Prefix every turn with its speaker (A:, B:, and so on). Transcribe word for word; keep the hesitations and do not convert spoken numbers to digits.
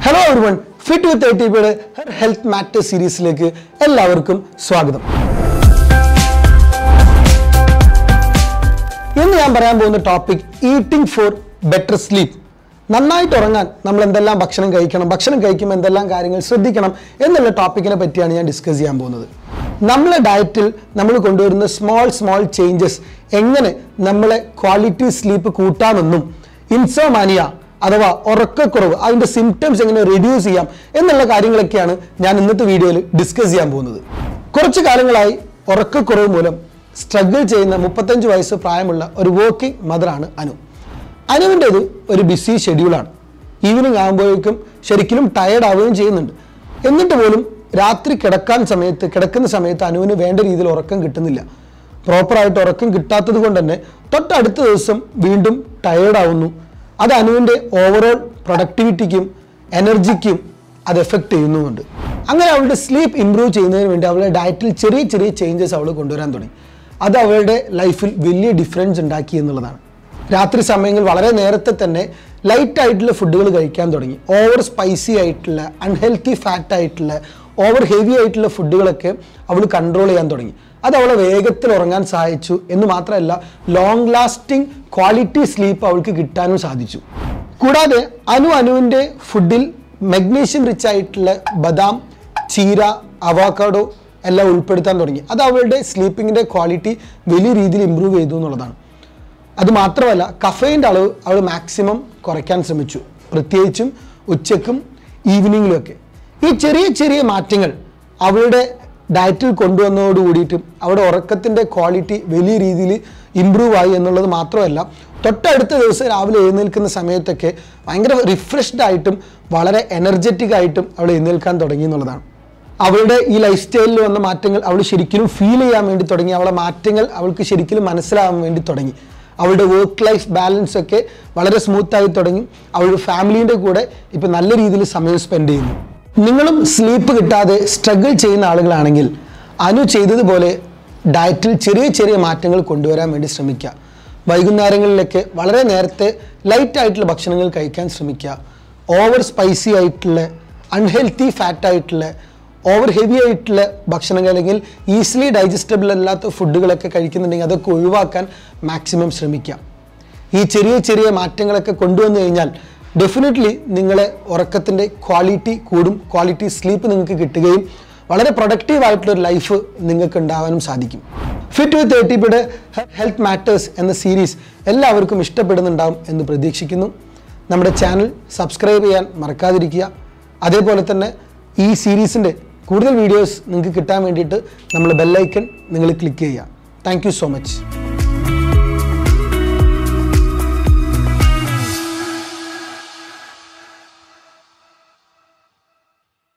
A: Hello everyone, Fit with A T P Health Matters series ലേക്ക് എല്ലാവർക്കും സ്വാഗതം. ഇന്ന് ഞാൻ പറയാൻ പോകുന്ന topic eating for better sleep. നന്നായിട്ട് ഉറങ്ങാൻ നമ്മൾ എന്തെല്ലാം ഭക്ഷണം കഴിക്കണം, ഭക്ഷണം കഴിക്കുമ്പോൾ എന്തെല്ലാം കാര്യങ്ങൾ ശ്രദ്ധിക്കണം എന്നുള്ള ടോപ്പിക്കിനെ പറ്റിയാണ് ഞാൻ ഡിസ്കസ് ചെയ്യാൻ പോകുന്നത്. നമ്മളെ ഡയറ്റിൽ നമ്മൾ കൊണ്ടുവരുന്ന സ്മോൾ സ്മോൾ ചേഞ്ചസ് എങ്ങനെ നമ്മളെ ക്വാളിറ്റി സ്ലീപ്പ് കൂട്ടാമെന്നും ഇൻസോമാനിയ അഥവാ ഉറക്കക്കുറവ് അതിൻ്റെ സിംറ്റംസ് എങ്ങനെ റിഡ്യൂസ് ചെയ്യാം എന്നുള്ള കാര്യങ്ങളൊക്കെയാണ് ഞാൻ ഇന്നത്തെ വീഡിയോയിൽ ഡിസ്കസ് ചെയ്യാൻ പോകുന്നത്. കുറച്ച് കാലങ്ങളായി ഉറക്കക്കുറവ് മൂലം സ്ട്രഗിൾ ചെയ്യുന്ന മുപ്പത്തഞ്ച് വയസ്സ് പ്രായമുള്ള ഒരു വർക്കിംഗ് മദറാണ് അനു. അനുവിൻ്റെത് ഒരു ബിസി ഷെഡ്യൂളാണ്. ഈവനിങ് ആകുമ്പോഴേക്കും ശരിക്കും ടയേർഡ് ആവുകയും ചെയ്യുന്നുണ്ട്. എന്നിട്ട് പോലും രാത്രി കിടക്കാൻ സമയത്ത് കിടക്കുന്ന സമയത്ത് അനുവിന് വേണ്ട രീതിയിൽ ഉറക്കം കിട്ടുന്നില്ല. പ്രോപ്പറായിട്ട് ഉറക്കം കിട്ടാത്തത് കൊണ്ട് തന്നെ തൊട്ടടുത്ത ദിവസം വീണ്ടും ടയേർഡ് ആവുന്നു. അത് അനുവിൻ്റെ ഓവറോൾ പ്രൊഡക്ടിവിറ്റിക്കും എനർജിക്കും അത് എഫക്റ്റ് ചെയ്യുന്നുമുണ്ട്. അങ്ങനെ അവളുടെ സ്ലീപ്പ് ഇംപ്രൂവ് ചെയ്യുന്നതിന് വേണ്ടി അവളുടെ ഡയറ്റിൽ ചെറിയ ചെറിയ ചേഞ്ചസ് അവൾ കൊണ്ടുവരാൻ തുടങ്ങി. അത് അവളുടെ ലൈഫിൽ വലിയ ഡിഫറൻസ് ഉണ്ടാക്കി എന്നുള്ളതാണ്. രാത്രി സമയങ്ങളിൽ വളരെ നേരത്തെ തന്നെ ലൈറ്റ് ആയിട്ടുള്ള ഫുഡുകൾ കഴിക്കാൻ തുടങ്ങി. ഓവർ സ്പൈസി ആയിട്ടുള്ള അൺഹെൽത്തി ഫാറ്റ് ആയിട്ടുള്ള ഓവർ ഹെവി ആയിട്ടുള്ള ഫുഡുകളൊക്കെ അവൾ കൺട്രോൾ ചെയ്യാൻ തുടങ്ങി. അത് അവളെ വേഗത്തിൽ ഉറങ്ങാൻ സഹായിച്ചു എന്ന് മാത്രമല്ല ലോങ് ലാസ്റ്റിംഗ് ക്വാളിറ്റി സ്ലീപ്പ് അവൾക്ക് കിട്ടാനും സാധിച്ചു. കൂടാതെ അനു അനുവിൻ്റെ ഫുഡിൽ മഗ്നീഷ്യം റിച്ച് ആയിട്ടുള്ള ബദാം, ചീര, അവോക്കാഡോ എല്ലാം ഉൾപ്പെടുത്താൻ തുടങ്ങി. അത് അവളുടെ സ്ലീപ്പിങ്ങിൻ്റെ ക്വാളിറ്റി വലിയ രീതിയിൽ ഇമ്പ്രൂവ് ചെയ്തു എന്നുള്ളതാണ്. അതുമാത്രമല്ല കഫൈൻ്റെ അളവ് അവൾ മാക്സിമം കുറയ്ക്കാൻ ശ്രമിച്ചു, പ്രത്യേകിച്ചും ഉച്ചക്കും ഈവനിങ്ങിലുമൊക്കെ. ഈ ചെറിയ ചെറിയ മാറ്റങ്ങൾ അവളുടെ ഡയറ്റിൽ കൊണ്ടുവന്നതോട് കൂടിയിട്ടും അവരുടെ ഉറക്കത്തിൻ്റെ ക്വാളിറ്റി വലിയ രീതിയിൽ ഇമ്പ്രൂവ് ആയി എന്നുള്ളത് മാത്രമല്ല തൊട്ടടുത്ത ദിവസം രാവിലെ എഴുന്നേൽക്കുന്ന സമയത്തൊക്കെ ഭയങ്കര റിഫ്രഷ്ഡ് ആയിട്ടും വളരെ എനർജറ്റിക് ആയിട്ടും അവൾ എഴുന്നേൽക്കാൻ തുടങ്ങി എന്നുള്ളതാണ്. അവളുടെ ഈ ലൈഫ് സ്റ്റൈലിൽ വന്ന മാറ്റങ്ങൾ അവൾ ശരിക്കും ഫീൽ ചെയ്യാൻ വേണ്ടി തുടങ്ങി. അവളുടെ മാറ്റങ്ങൾ അവൾക്ക് ശരിക്കും മനസ്സിലാവാൻ വേണ്ടി തുടങ്ങി. അവളുടെ വർക്ക് ലൈഫ് ബാലൻസ് ഒക്കെ വളരെ സ്മൂത്തായി തുടങ്ങി. അവളുടെ ഫാമിലീൻ്റെ കൂടെ ഇപ്പം നല്ല രീതിയിൽ സമയം സ്പെൻഡ് ചെയ്യുന്നു. നിങ്ങളും സ്ലീപ്പ് കിട്ടാതെ സ്ട്രഗിൾ ചെയ്യുന്ന ആളുകളാണെങ്കിൽ അനു ചെയ്തതുപോലെ ഡയറ്റിൽ ചെറിയ ചെറിയ മാറ്റങ്ങൾ കൊണ്ടുവരാൻ വേണ്ടി ശ്രമിക്കുക. വൈകുന്നേരങ്ങളിലൊക്കെ വളരെ നേരത്തെ ലൈറ്റ് ആയിട്ടുള്ള ഭക്ഷണങ്ങൾ കഴിക്കാൻ ശ്രമിക്കുക. ഓവർ സ്പൈസി ആയിട്ടുള്ള അൺഹെൽത്തി ഫാറ്റ് ആയിട്ടുള്ള ഓവർ ഹെവി ആയിട്ടുള്ള ഭക്ഷണങ്ങൾ അല്ലെങ്കിൽ ഈസിലി ഡൈജസ്റ്റബിൾ അല്ലാത്ത ഫുഡുകളൊക്കെ കഴിക്കുന്നുണ്ടെങ്കിൽ അതൊക്കെ ഒഴിവാക്കാൻ മാക്സിമം ശ്രമിക്കുക. ഈ ചെറിയ ചെറിയ മാറ്റങ്ങളൊക്കെ കൊണ്ടുവന്നു കഴിഞ്ഞാൽ ഡെഫിനറ്റ്ലി നിങ്ങളെ ഉറക്കത്തിൻ്റെ ക്വാളിറ്റി കൂടും, ക്വാളിറ്റി സ്ലീപ്പ് നിങ്ങൾക്ക് കിട്ടുകയും വളരെ പ്രൊഡക്റ്റീവ് ആയിട്ടുള്ളൊരു ലൈഫ് നിങ്ങൾക്ക് ഉണ്ടാവാനും സാധിക്കും. ഫിറ്റ് വിത്ത് എ ടി പിയുടെ ഹെൽത്ത് മാറ്റേഴ്സ് എന്ന സീരീസ് എല്ലാവർക്കും ഇഷ്ടപ്പെടുന്നുണ്ടാവും എന്ന് പ്രതീക്ഷിക്കുന്നു. നമ്മുടെ ചാനൽ സബ്സ്ക്രൈബ് ചെയ്യാൻ മറക്കാതിരിക്കുക. അതേപോലെ തന്നെ ഈ സീരീസിൻ്റെ കൂടുതൽ വീഡിയോസ് നിങ്ങൾക്ക് കിട്ടാൻ വേണ്ടിയിട്ട് നമ്മൾ ബെല്ലൈക്കൺ നിങ്ങൾ ക്ലിക്ക് ചെയ്യുക. Thank you so much.